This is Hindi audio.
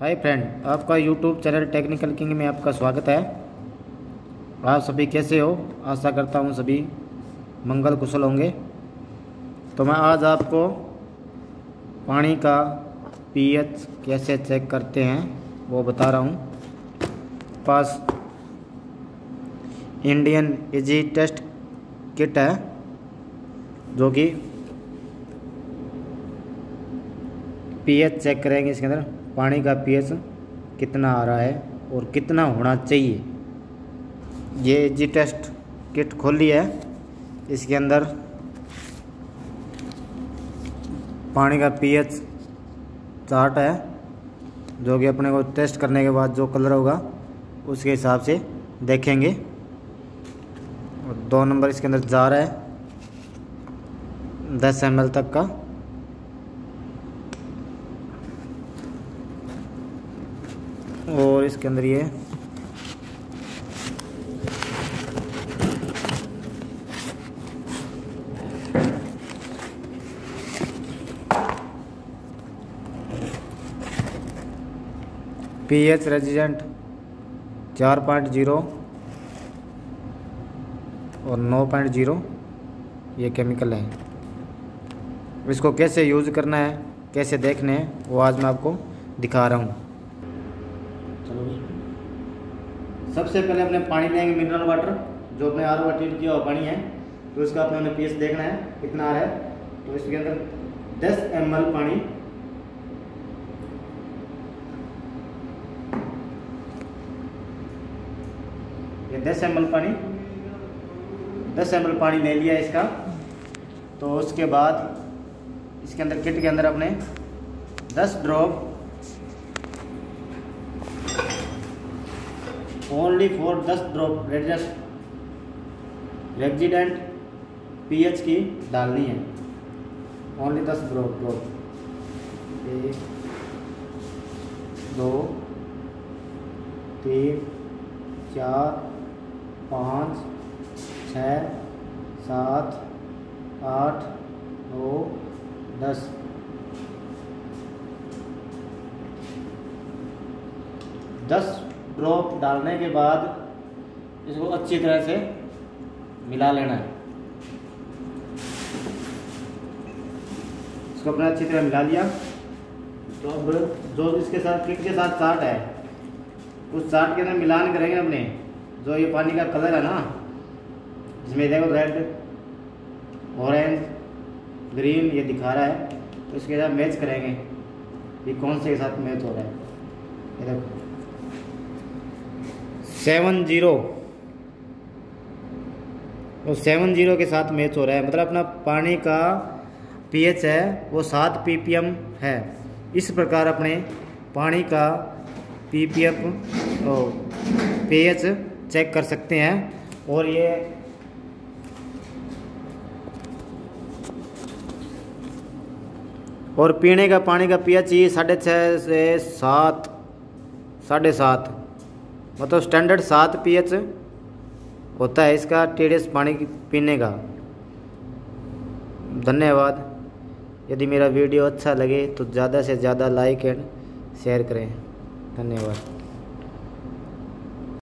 हाय फ्रेंड, आपका यूट्यूब चैनल टेक्निकल किंग में आपका स्वागत है। आप सभी कैसे हो? आशा करता हूँ सभी मंगल कुशल होंगे। तो मैं आज आपको पानी का पीएच कैसे चेक करते हैं वो बता रहा हूँ। पास इंडियन इजी टेस्ट किट है जो कि पीएच चेक करेंगे। इसके अंदर पानी का पीएच कितना आ रहा है और कितना होना चाहिए। ये इजी टेस्ट किट खोली है। इसके अंदर पानी का पीएच चार्ट है जो कि अपने को टेस्ट करने के बाद जो कलर होगा उसके हिसाब से देखेंगे। और 2 नंबर इसके अंदर जार है 10 ml तक का। और इसके अंदर ये पीएच रेजिडेंट 4.0 और 9.0 ये केमिकल है। इसको कैसे यूज़ करना है, कैसे देखने हैं, वो आज मैं आपको दिखा रहा हूँ। सबसे पहले अपने पानी लेंगे, मिनरल वाटर जो अपने आर ओ ट्रीट किया हुआ पानी है। तो इसका अपने पीएच देखना है कितना आ रहा है। तो इसके अंदर 10 ml पानी, ये 10 ml पानी ले लिया इसका। तो उसके बाद इसके अंदर किट के अंदर अपने 10 drop only for 10 drop resident pH की डालनी है। ओनली 10 ड्रॉप 1 2 3 4 5 6 7 8 9 10 10 ड्रॉप डालने के बाद इसको अच्छी तरह से मिला लेना है। इसको अपने अच्छी तरह मिला लिया। तो अब जो इसके साथ किट के साथ चार्ट है उस चार्ट के अंदर मिलान करेंगे अपने। जो ये पानी का कलर है ना, इसमें देखो रेड ऑरेंज ग्रीन ये दिखा रहा है, तो इसके साथ मैच करेंगे ये कौन से के साथ मैच हो रहा है। ये देखो 70 और 70 के साथ मैच हो रहा है। मतलब अपना पानी का पीएच है वो 7 ppm है। इस प्रकार अपने पानी का पीएच चेक कर सकते हैं। और ये और पीने का पानी का पीएच ये 6.5 से 7 7.5 मतलब स्टैंडर्ड 7 पीएच होता है इसका टीडीएस पानी पीने का। धन्यवाद। यदि मेरा वीडियो अच्छा लगे तो ज़्यादा से ज़्यादा लाइक एंड शेयर करें। धन्यवाद।